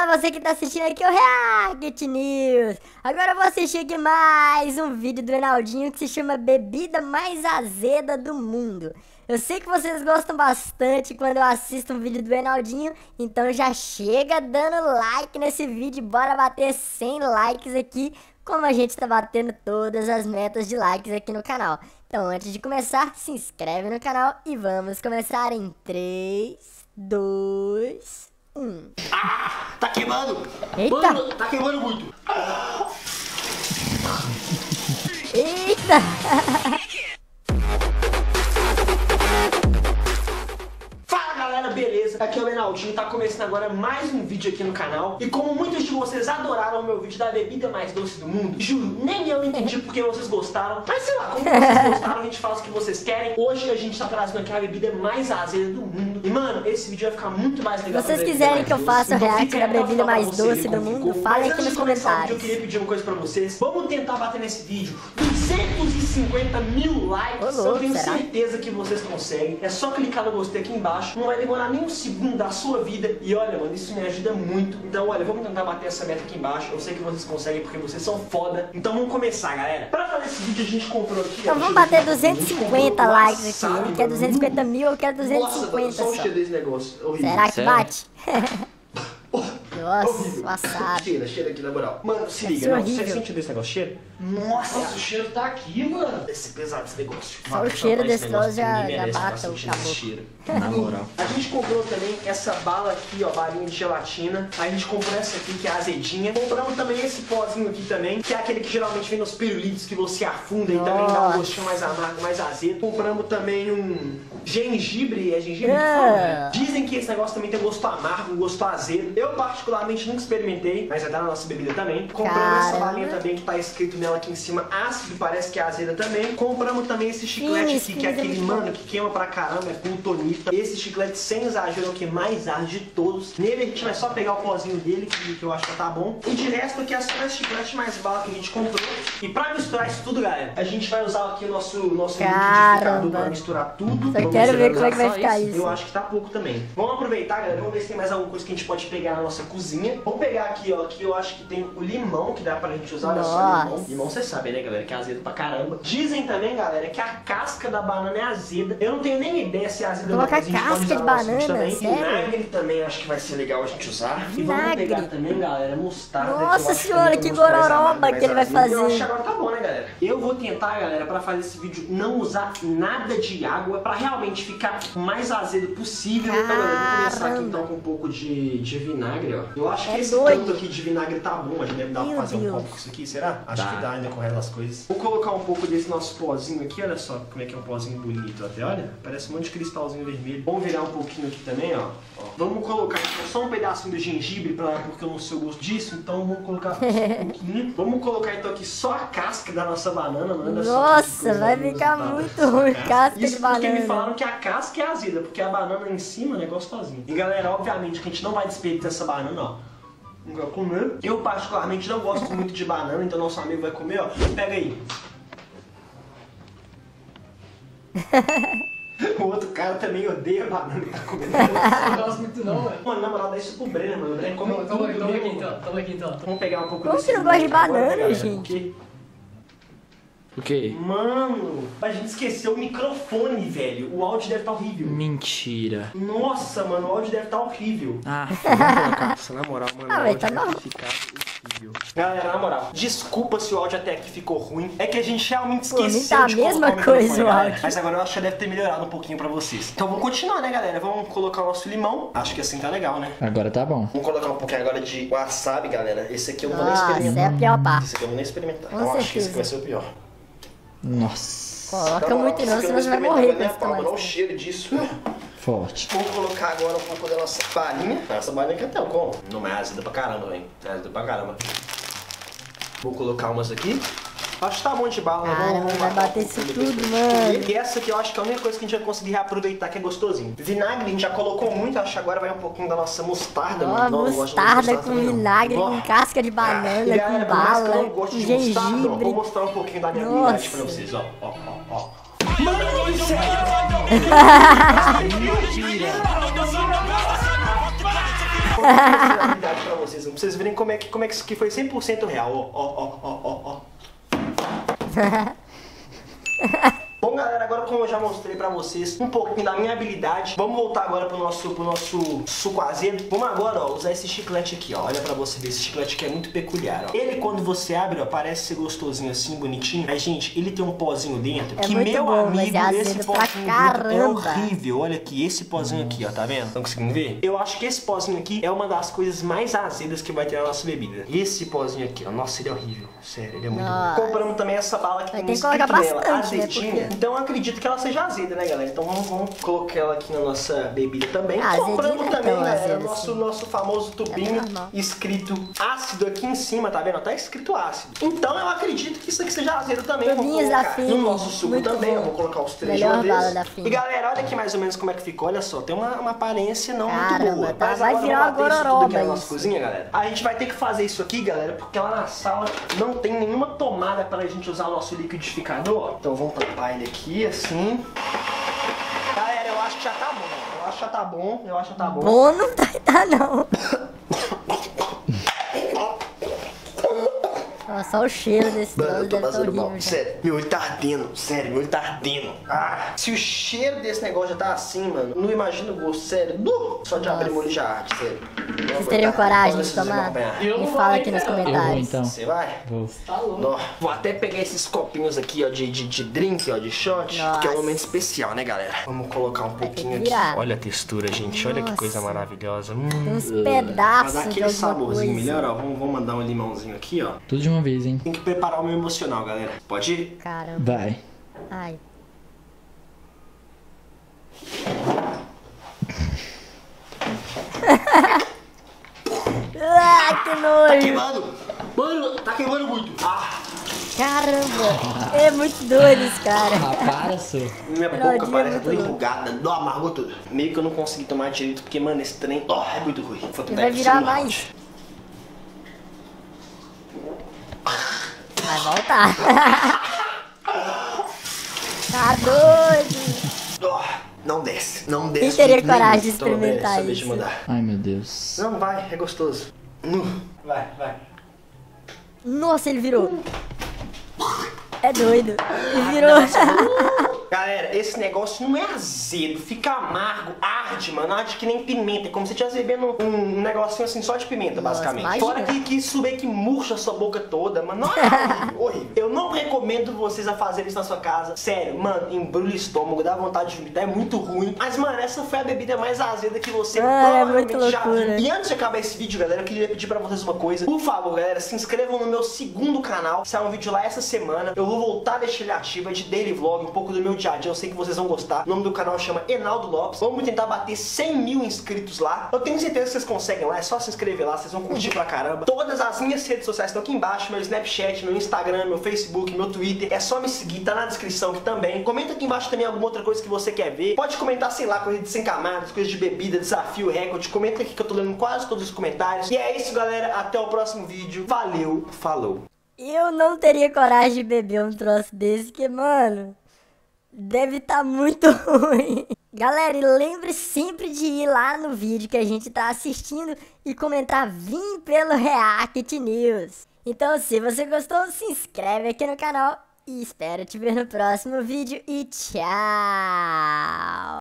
você que tá assistindo aqui o React News. Agora eu vou assistir aqui mais um vídeo do Reinaldinho que se chama Bebida Mais Azeda do Mundo. Eu sei que vocês gostam bastante quando eu assisto um vídeo do Reinaldinho, então já chega dando like nesse vídeo, bora bater 100 likes aqui, como a gente tá batendo todas as metas de likes aqui no canal. Então antes de começar, se inscreve no canal e vamos começar em 3, 2, 1. Ah, tá queimando! Eita! Mano, tá queimando muito! Eita! Fala galera, beleza? Aqui é o Reinaldinho, tá começando agora mais um vídeo aqui no canal. E como muitos de vocês adoraram o meu vídeo da bebida mais doce do mundo, juro, nem eu entendi porque vocês gostaram. Mas sei lá, como vocês gostaram, a gente faz o que vocês querem. Hoje a gente tá trazendo aqui a bebida mais azeda do mundo. E mano, esse vídeo vai ficar muito mais legal. Se vocês quiserem que eu faça o react da bebida mais doce do mundo, falem aqui nos comentários. Eu queria pedir uma coisa pra vocês. Vamos tentar bater nesse vídeo 250 mil likes. Eu tenho certeza que vocês conseguem. É só clicar no gostei aqui embaixo. Não vai demorar nem um segundo da sua vida. E olha, mano, isso me ajuda muito. Então, olha, vamos tentar bater essa meta aqui embaixo. Eu sei que vocês conseguem porque vocês são foda. Então vamos começar, galera. Pra fazer esse vídeo a gente comprou aqui. Então vamos bater 250 likes aqui. Ele quer 250 mil, eu quero 250 Nossa, só o cheiro desse negócio. Horrível. Será que Sério? bate? Nossa, wasabi. Cheira aqui, na moral. Mano, se liga, ser não, horrível. você sente desse negócio, cheiro? Nossa, o cheiro tá aqui, mano. Esse pesado esse negócio. Só o cheiro desse troço já bata o caboclo. cheiro. Na moral. A gente comprou também essa bala aqui, ó, balinha de gelatina. A gente comprou essa aqui, que é azedinha. Compramos também esse pozinho aqui também, que é aquele que geralmente vem nos pirulitos que você afunda e também dá um gostinho mais amargo, mais azedo. Compramos também um gengibre, é gengibre que fala? Dizem que esse negócio também tem gosto amargo, um gosto azedo. Eu particularmente nunca experimentei, mas é da nossa bebida também. Compramos essa balinha também que tá escrito nela aqui em cima ácido, parece que é azeda também. Compramos também esse chiclete aqui, que é aquele, mano, que queima pra caramba, é plutonita. Esse chiclete, sem exagero, é o que mais arde de todos. Nele a gente vai só pegar o pozinho dele, que eu acho que tá bom. E de resto aqui é só esse chiclete mais bala que a gente comprou. E pra misturar isso tudo, galera, a gente vai usar aqui o nosso liquidificador pra misturar tudo. Só quero ver como é que vai ficar isso. Eu acho que tá pouco também. Vamos aproveitar, galera, vamos ver se tem mais alguma coisa que a gente pode pegar na nossa cozinha. Vamos pegar aqui, ó, aqui eu acho que tem o limão que dá pra gente usar. Olha só, limão. Limão vocês sabem, né, galera, que é azedo pra caramba. Dizem também, galera, que a casca da banana é azeda. Eu não tenho nem ideia se é azeda ou não. Colocar casca de banana, também. sério? Vinagre também acho que vai ser legal a gente usar. E vamos Vinagre. pegar também, galera, mostarda. Nossa senhora, que gororoba que ele vai fazer. Eu acho que agora tá bom, né, galera? Eu vou tentar, galera, pra fazer esse vídeo não usar nada de água, pra realmente ficar o mais azedo possível. Então, galera, eu vou começar aqui então com um pouco de vinagre, ó. Eu acho que esse tanto aqui de vinagre tá bom, a gente deve dar pra fazer um copo com isso aqui, será? Acho que dá ainda com o resto das coisas. Vou colocar um pouco desse nosso pozinho aqui, olha só como é que é um pozinho bonito até, olha. Parece um monte de cristalzinho vermelho. Vamos virar um pouquinho aqui também, ó. Vamos colocar então, só um pedacinho do gengibre, porque eu não sei o gosto disso, então vamos colocar um pouquinho. Vamos colocar então aqui só a casca da nossa banana, mano. Nossa, vai ficar muito ruim, casca de banana. Isso porque me falaram que a casca é azeda, porque a banana em cima é gostosinho. E galera, obviamente que a gente não vai desperdiçar essa banana, ó. Não vai comer. Eu particularmente não gosto muito de banana, então nosso amigo vai comer, ó. Pega aí. O outro cara também odeia banana que tá comendo. Eu não gosto muito não, velho. Mano, na moral, dá isso pro Brenner, mano. O Brenner come tudo Toma mesmo, aqui mano. então, toma aqui então. Vamos pegar um pouco Como desse que não gosta de vinagre agora, banana, galera, gente? porque- O quê? Mano, a gente esqueceu o microfone, velho. O áudio deve estar horrível. Mentira. Nossa, mano, o áudio deve estar horrível. Ah, vamos colocar. Nossa, na moral, mano. Ah, o velho, áudio tá vai normal. ficar horrível. Galera, na moral, desculpa se o áudio até aqui ficou ruim. É que a gente realmente Pô, esqueceu tá a de mesma colocar o coisa microfone, o galera. áudio. Mas agora eu acho que deve ter melhorado um pouquinho pra vocês. Então vamos continuar, né, galera? Vamos colocar o nosso limão. Acho que assim tá legal, né? Agora tá bom. Vamos colocar um pouquinho agora de wasabi, galera. Esse aqui eu não vou nem Nossa, experimentar. é a pior parte. Esse aqui eu não vou nem experimentar. Com Eu acho que esse certeza. aqui vai ser o pior. Nossa. Coloca Na moral, muito esse não, aqui eu senão você vai experimentar, morrer com nem a esse pau, mano. Olha o tamanho. cheiro disso. Forte. Vamos colocar agora um pouco da nossa balinha. Essa balinha aqui até como? Não é azeda pra caramba, velho. É azeda pra caramba. Vou colocar umas aqui. Acho que tá bom de bala, né? Caramba, Vamos vai bater isso tudo, mano. E essa aqui eu acho que é a única coisa que a gente vai conseguir reaproveitar, que é gostosinho. Vinagre a gente já colocou muito, acho que agora vai um pouquinho da nossa mostarda. Ó, mano. Não, eu gosto muito de mostarda com também, não. vinagre, Ó. com casca de banana, E galera, com por mais que eu bala, não gosto com de mostarda, ó, vou gengibre. mostrar um pouquinho da minha Nossa. habilidade pra vocês, ó. Ó, ó, ó. Mano do céu! Vou mostrar a habilidade pra vocês pra vocês verem como é que isso aqui foi 100% real. Ó. Bom, galera, agora como eu já mostrei pra vocês um pouquinho da minha habilidade, vamos voltar agora pro nosso suco azedo. Vamos agora, ó, usar esse chiclete aqui, ó. Olha pra você ver, esse chiclete aqui é muito peculiar, ó. Ele, quando você abre, ó, parece ser gostosinho assim, bonitinho. Mas, gente, ele tem um pozinho dentro que, meu amigo, esse pozinho dentro é horrível. Olha aqui, esse pozinho aqui, ó, tá vendo? Estão conseguindo ver? Eu acho que esse pozinho aqui é uma das coisas mais azedas que vai ter na nossa bebida. Esse pozinho aqui, ó, nossa, ele é horrível. Sério, ele é muito ruim. Compramos também essa bala que tem que colocar bastante, azedinha. Então eu acredito que ela seja azeda, né, galera? Então vamos colocar ela aqui na nossa bebida também. Compramos também, galera, nosso famoso tubinho escrito ácido aqui em cima, tá vendo? Tá escrito ácido. Então eu acredito que isso aqui seja azedo também. Vamos colocar no nosso suco também. Eu vou colocar os 3 de uma vez. E galera, olha aqui mais ou menos como é que ficou. Olha só, tem uma aparência não muito boa. Tá, vai virar uma gororoba aqui na nossa cozinha, galera. A gente vai ter que fazer isso aqui, galera, porque lá na sala não tem nenhuma tomada pra gente usar o nosso liquidificador. Então vamos tampar ele aqui, assim. Galera, eu acho que já tá bom. Eu acho que já tá bom. Bom não tá não. Nossa, só o cheiro desse troço deve estar horrível. Sério, meu olho tá ardendo. Sério, meu olho tá ardendo. Se o cheiro desse negócio já tá assim, mano, não imagina o gosto, sério. Só de abrir o olho já arde, sério. Vocês teriam coragem de tomar? Me fala aqui nos comentários. Eu vou, então. Você vai? Vou. Tá louco. Vou até pegar esses copinhos aqui, ó, de drink, ó, de shot, porque é um momento especial, né, galera? Vamos colocar um pouquinho aqui. Olha a textura, gente. Olha que coisa maravilhosa. Tem uns pedaços pra dar de aquele alguma saborzinho coisa. melhor, ó. Vamos mandar um limãozinho aqui, ó. Tudo de uma vez, hein? Tem que preparar o meu emocional, galera. Pode ir? Caramba. Vai. Ai. Que nojo. Tá queimando? Mano, tá queimando muito. Caramba. É muito doido esse cara. Para, senhor. Minha boca parece toda enrugada. Amargou tudo. Meio que eu não consegui tomar direito, porque, mano, esse trem é muito ruim. Vou tentar Vai ir pro virar segundo mais. round. Vai voltar. Tá doido. Não desce. Não desce. Quem teria de jeito coragem nenhum. de experimentar Toma, deixa eu isso? mudar. Ai, meu Deus. Não, vai. É gostoso. Vai. Nossa, ele virou. É doido. Ele virou. Galera, esse negócio não é azedo, fica amargo, arde, mano, arde que nem pimenta, é como se você estivesse bebendo um negocinho assim só de pimenta, basicamente. Imagina. Fora que isso meio que murcha a sua boca toda, mano, não, é horrível. Eu não recomendo vocês a fazerem isso na sua casa, sério, mano, embrulha o estômago, dá vontade de vomitar, é muito ruim. Mas, mano, essa foi a bebida mais azeda que você provavelmente muito já viu. loucura. E antes de acabar esse vídeo, galera, eu queria pedir pra vocês uma coisa. Por favor, galera, se inscrevam no meu segundo canal, sai um vídeo lá essa semana. Eu vou voltar a deixar ele ativo, é de daily vlog, um pouco do meu dia a dia, eu sei que vocês vão gostar. O nome do canal chama Enaldo Lopes. Vamos tentar bater 100 mil inscritos lá. Eu tenho certeza que vocês conseguem lá, é só se inscrever lá, vocês vão curtir pra caramba. Todas as minhas redes sociais estão aqui embaixo, meu Snapchat, meu Instagram, meu Facebook, meu Twitter. É só me seguir, tá na descrição aqui também. Comenta aqui embaixo também alguma outra coisa que você quer ver. Pode comentar, sei lá, coisa de 100 camadas, coisa de bebida, desafio, recorde. Comenta aqui que eu tô lendo quase todos os comentários. E é isso, galera. Até o próximo vídeo. Valeu, falou. Eu não teria coragem de beber um troço desse, que, mano, deve estar muito ruim. Galera, e lembre sempre de ir lá no vídeo que a gente tá assistindo e comentar "Vim pelo React News". Então, se você gostou, se inscreve aqui no canal e espero te ver no próximo vídeo e tchau!